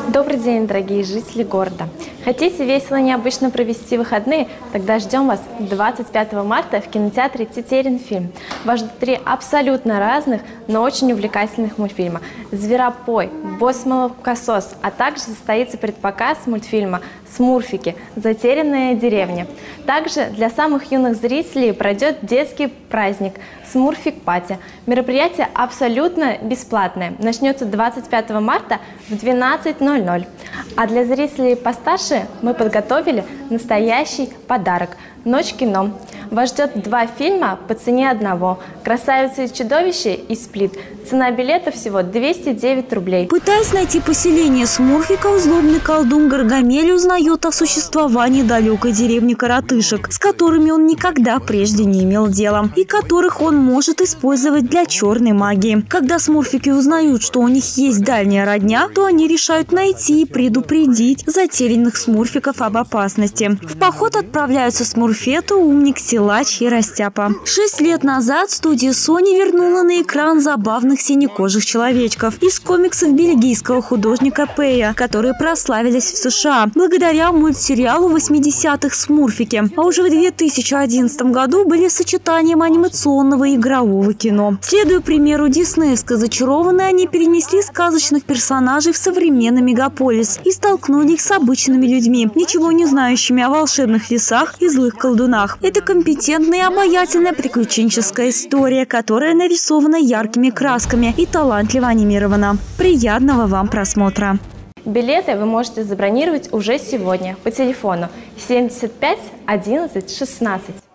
Добрый день, дорогие жители города! Хотите весело и необычно провести выходные? Тогда ждем вас 25 марта в кинотеатре «Тетерин фильм». Вас ждут 3 абсолютно разных, но очень увлекательных мультфильма. «Зверопой», «Босс Молокосос», а также состоится предпоказ мультфильма «Смурфики. Затерянная деревня». Также для самых юных зрителей пройдет детский праздник «Смурфик Пати». Мероприятие абсолютно бесплатное. Начнется 25 марта в 12:00. А для зрителей постарше мы подготовили настоящий подарок – «Ночь кино». Вас ждет 2 фильма по цене одного – «Красавица и чудовище» и «Сплит». Цена билета всего 209 рублей. Пытаясь найти поселение смурфиков, злобный колдун Гаргамель узнает о существовании далекой деревни коротышек, с которыми он никогда прежде не имел дела, и которых он может использовать для черной магии. Когда смурфики узнают, что у них есть дальняя родня, то они решают найти и предупредить затерянных смурфиков об опасности. В поход отправляются Смурфету, Умник, Силач и Растяпа. 6 лет назад студия Sony вернула на экран забавных синекожих человечков из комиксов бельгийского художника Пэя, которые прославились в США благодаря мультсериалу 80-х «Смурфики». А уже в 2011 году были сочетанием анимационного и игрового кино. Следуя примеру диснеевской «Зачарованной», они перенесли сказочных персонажей в современный мегаполис и столкнули их с обычными людьми, ничего не знающими о волшебных лесах и злых колдунах. Это компетентная и обаятельная приключенческая история, которая нарисована яркими красками и талантливо анимирована. Приятного вам просмотра! Билеты вы можете забронировать уже сегодня по телефону 75 11 16.